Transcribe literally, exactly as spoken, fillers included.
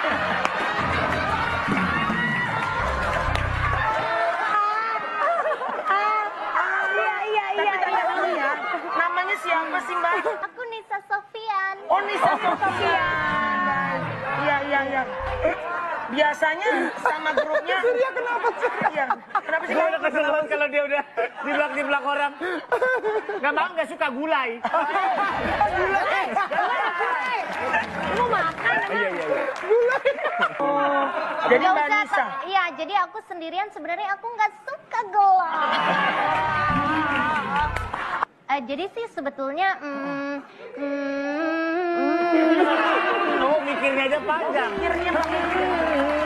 Iya, iya, iya. Namanya siapa sih, Mbak? Aku Nisa Sofian. Oh, Nisa Sofian. Iya, iya, iya. Biasanya sama grupnya. Surya kenapa sih? Iya. Kenapa sih? Gue udah kesel banget kalau dia udah di belak di belak orang. Gak mau, gak suka gulai. Gulai. Mau makan? Iya, iya, iya. Oh, jadi Nggak Mbak usah, Nisa. Pak. Iya, jadi aku sendirian sebenarnya aku nggak suka gelap. Eh, jadi sih sebetulnya, hmm, hmm, Oh, mikirnya aja panjang. Akhirnya